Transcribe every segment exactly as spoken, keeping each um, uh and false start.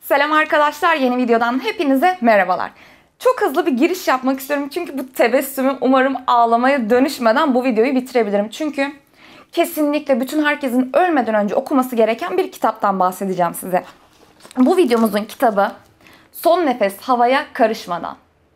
Selam arkadaşlar, yeni videodan hepinize merhabalar. Çok hızlı bir giriş yapmak istiyorum çünkü bu tebessümüm umarım ağlamaya dönüşmeden bu videoyu bitirebilirim. Çünkü kesinlikle bütün herkesin ölmeden önce okuması gereken bir kitaptan bahsedeceğim size. Bu videomuzun kitabı Son Nefes Havaya Karışmadan.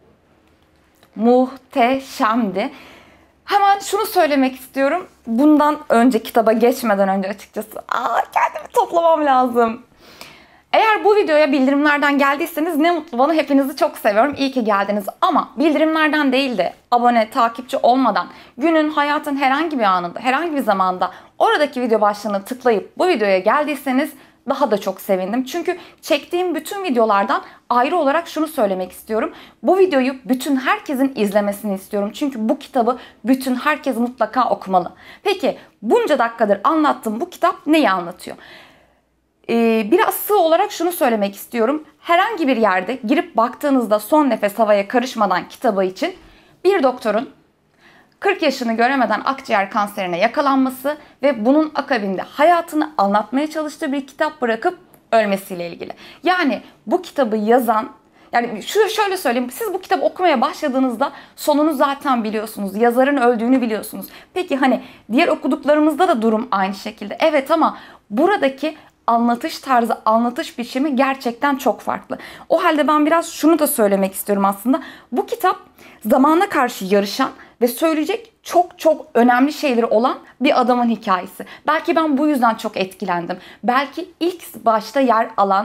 Muhteşemdi. Hemen şunu söylemek istiyorum. Bundan önce, kitaba geçmeden önce açıkçası aa, kendimi toplamam lazım. Eğer bu videoya bildirimlerden geldiyseniz ne mutlu bana, hepinizi çok seviyorum. İyi ki geldiniz. Ama bildirimlerden değil de abone, takipçi olmadan günün, hayatın herhangi bir anında, herhangi bir zamanda oradaki video başlığına tıklayıp bu videoya geldiyseniz daha da çok sevindim. Çünkü çektiğim bütün videolardan ayrı olarak şunu söylemek istiyorum. Bu videoyu bütün herkesin izlemesini istiyorum. Çünkü bu kitabı bütün herkes mutlaka okumalı. Peki bunca dakikadır anlattığım bu kitap neyi anlatıyor? Ee, biraz sığ olarak şunu söylemek istiyorum. Herhangi bir yerde girip baktığınızda Son Nefes Havaya Karışmadan kitabı için bir doktorun kırk yaşını göremeden akciğer kanserine yakalanması ve bunun akabinde hayatını anlatmaya çalıştığı bir kitap bırakıp ölmesiyle ilgili. Yani bu kitabı yazan, yani şu şöyle söyleyeyim, siz bu kitabı okumaya başladığınızda sonunu zaten biliyorsunuz. Yazarın öldüğünü biliyorsunuz. Peki hani diğer okuduklarımızda da durum aynı şekilde. Evet, ama buradaki anlatış tarzı, anlatış biçimi gerçekten çok farklı. O halde ben biraz şunu da söylemek istiyorum aslında. Bu kitap zamana karşı yarışan ve söyleyecek çok çok önemli şeyleri olan bir adamın hikayesi. Belki ben bu yüzden çok etkilendim. Belki ilk başta yer alan,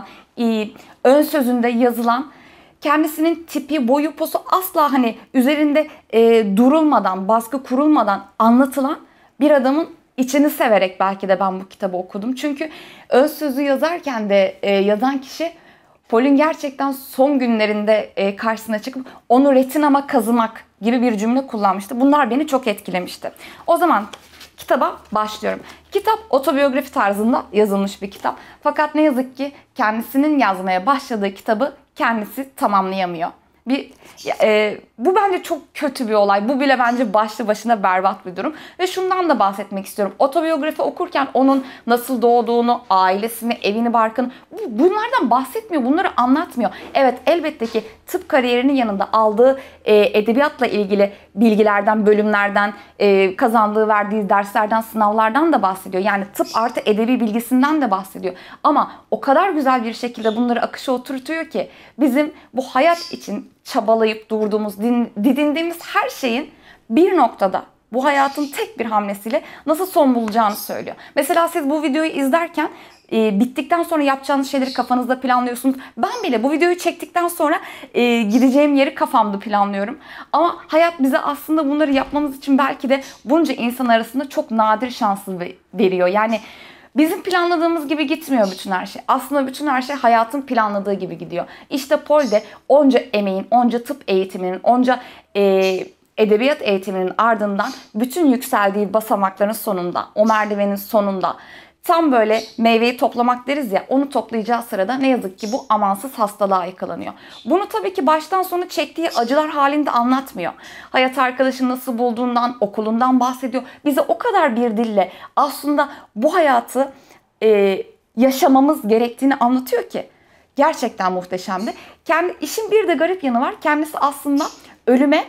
ön sözünde yazılan, kendisinin tipi, boyu, posu asla hani üzerinde e, durulmadan, baskı kurulmadan anlatılan bir adamın içini severek belki de ben bu kitabı okudum. Çünkü ön sözü yazarken de e, yazan kişi Paul'ün gerçekten son günlerinde e, karşısına çıkıp onu retinama kazımak gibi bir cümle kullanmıştı. Bunlar beni çok etkilemişti. O zaman kitaba başlıyorum. Kitap otobiyografi tarzında yazılmış bir kitap. Fakat ne yazık ki kendisinin yazmaya başladığı kitabı kendisi tamamlayamıyor. Bir, e, bu bence çok kötü bir olay. Bu bile bence başlı başına berbat bir durum. Ve şundan da bahsetmek istiyorum. Otobiyografi okurken onun nasıl doğduğunu, ailesini, evini, barkını, bunlardan bahsetmiyor. Bunları anlatmıyor. Evet, elbette ki tıp kariyerinin yanında aldığı e, edebiyatla ilgili bilgilerden, bölümlerden, e, kazandığı, verdiği derslerden, sınavlardan da bahsediyor. Yani tıp artı edebi bilgisinden de bahsediyor. Ama o kadar güzel bir şekilde bunları akışa oturtuyor ki bizim bu hayat için çabalayıp durduğumuz, didindiğimiz her şeyin bir noktada, bu hayatın tek bir hamlesiyle nasıl son bulacağını söylüyor. Mesela siz bu videoyu izlerken e, bittikten sonra yapacağınız şeyleri kafanızda planlıyorsunuz. Ben bile bu videoyu çektikten sonra e, gideceğim yeri kafamda planlıyorum. Ama hayat bize aslında bunları yapmamız için belki de bunca insan arasında çok nadir şansı veriyor. Yani bizim planladığımız gibi gitmiyor bütün her şey. Aslında bütün her şey hayatın planladığı gibi gidiyor. İşte Paul de onca emeğin, onca tıp eğitiminin, onca e, edebiyat eğitiminin ardından bütün yükseldiği basamakların sonunda, o merdivenin sonunda tam böyle meyveyi toplamak deriz ya, onu toplayacağı sırada ne yazık ki bu amansız hastalığa yakalanıyor. Bunu tabii ki baştan sona çektiği acılar halinde anlatmıyor. Hayat arkadaşını nasıl bulduğundan, okulundan bahsediyor. Bize o kadar bir dille aslında bu hayatı e, yaşamamız gerektiğini anlatıyor ki gerçekten muhteşemdi. Kendi, işin bir de garip yanı var. Kendisi aslında ölüme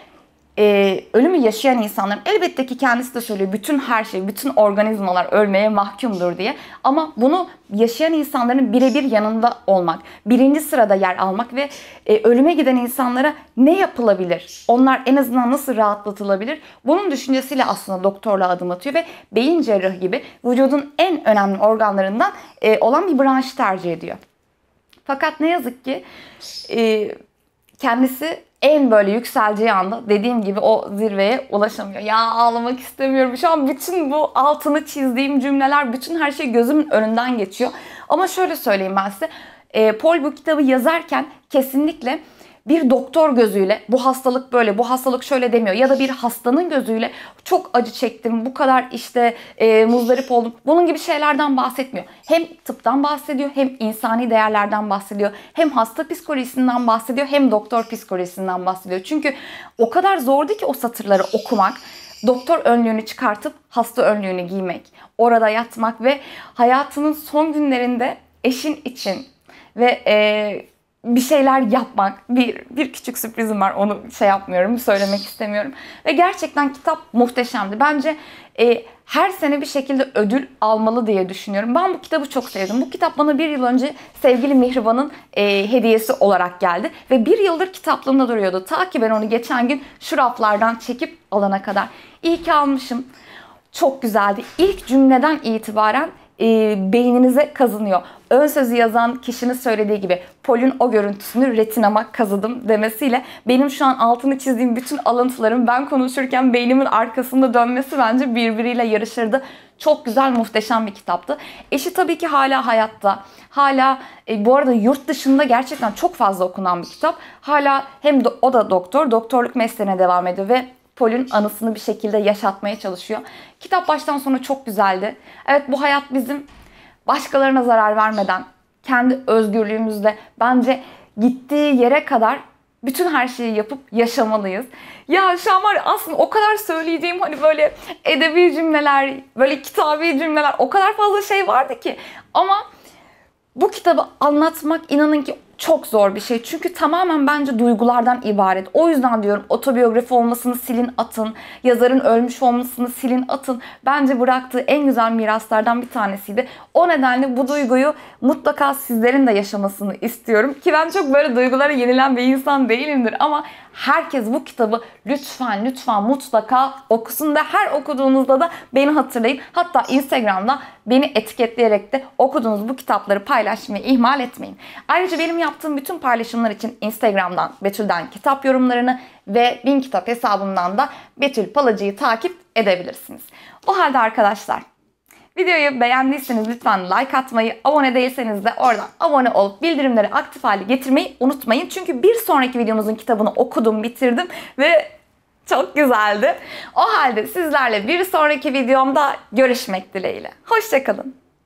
Ee, ölümü yaşayan insanların, elbette ki kendisi de söylüyor, bütün her şey, bütün organizmalar ölmeye mahkumdur diye. Ama bunu yaşayan insanların birebir yanında olmak, birinci sırada yer almak ve e, ölüme giden insanlara ne yapılabilir? Onlar en azından nasıl rahatlatılabilir? Bunun düşüncesiyle aslında doktorluğa adım atıyor ve beyin cerrahı gibi vücudun en önemli organlarından e, olan bir branşı tercih ediyor. Fakat ne yazık ki e, kendisi en böyle yükseleceği anda dediğim gibi o zirveye ulaşamıyor. Ya ağlamak istemiyorum. Şu an bütün bu altını çizdiğim cümleler, bütün her şey gözümün önünden geçiyor. Ama şöyle söyleyeyim ben size. E, Paul bu kitabı yazarken kesinlikle bir doktor gözüyle bu hastalık böyle, bu hastalık şöyle demiyor. Ya da bir hastanın gözüyle çok acı çektim, bu kadar işte e, muzdarip oldum. Bunun gibi şeylerden bahsetmiyor. Hem tıptan bahsediyor, hem insani değerlerden bahsediyor. Hem hasta psikolojisinden bahsediyor, hem doktor psikolojisinden bahsediyor. Çünkü o kadar zordu ki o satırları okumak. Doktor önlüğünü çıkartıp hasta önlüğünü giymek. Orada yatmak ve hayatının son günlerinde eşin için ve e, bir şeyler yapmak. Bir, bir küçük sürprizim var, onu şey yapmıyorum, söylemek istemiyorum. Ve gerçekten kitap muhteşemdi. Bence e, her sene bir şekilde ödül almalı diye düşünüyorum. Ben bu kitabı çok sevdim. Bu kitap bana bir yıl önce sevgili Mihriban'ın e, hediyesi olarak geldi. Ve bir yıldır kitaplığımda duruyordu. Ta ki ben onu geçen gün şu raflardan çekip alana kadar. İyi ki almışım. Çok güzeldi. İlk cümleden itibaren e, beyninize kazınıyor. Ön sözü yazan kişinin söylediği gibi Paul'ün o görüntüsünü retinama kazıdım demesiyle benim şu an altını çizdiğim bütün alıntılarım ben konuşurken beynimin arkasında dönmesi bence birbiriyle yarışırdı. Çok güzel, muhteşem bir kitaptı. Eşi tabii ki hala hayatta. Hala e, bu arada yurt dışında gerçekten çok fazla okunan bir kitap. Hala hem de o da doktor, doktorluk mesleğine devam ediyor ve Paul'ün anısını bir şekilde yaşatmaya çalışıyor. Kitap baştan sona çok güzeldi. Evet, bu hayat bizim, başkalarına zarar vermeden, kendi özgürlüğümüzle bence gittiği yere kadar bütün her şeyi yapıp yaşamalıyız. Ya şu an var ya, aslında o kadar söyleyeceğim, hani böyle edebi cümleler, böyle kitabi cümleler, o kadar fazla şey vardı ki. Ama bu kitabı anlatmak inanın ki çok zor bir şey. Çünkü tamamen bence duygulardan ibaret. O yüzden diyorum otobiyografi olmasını silin atın. Yazarın ölmüş olmasını silin atın. Bence bıraktığı en güzel miraslardan bir tanesiydi. O nedenle bu duyguyu mutlaka sizlerin de yaşamasını istiyorum. Ki ben çok böyle duygulara yenilen bir insan değilimdir. Ama herkes bu kitabı lütfen lütfen mutlaka okusun ve her okuduğunuzda da beni hatırlayın. Hatta Instagram'da beni etiketleyerek de okuduğunuz bu kitapları paylaşmayı ihmal etmeyin. Ayrıca benim yaptığım bütün paylaşımlar için Instagram'dan Betül'den kitap yorumlarını ve Bin Kitap hesabımdan da Betül Palacı'yı takip edebilirsiniz. O halde arkadaşlar, videoyu beğendiyseniz lütfen like atmayı, abone değilseniz de oradan abone olup bildirimleri aktif hale getirmeyi unutmayın. Çünkü bir sonraki videomuzun kitabını okudum, bitirdim ve çok güzeldi. O halde sizlerle bir sonraki videomda görüşmek dileğiyle. Hoşça kalın.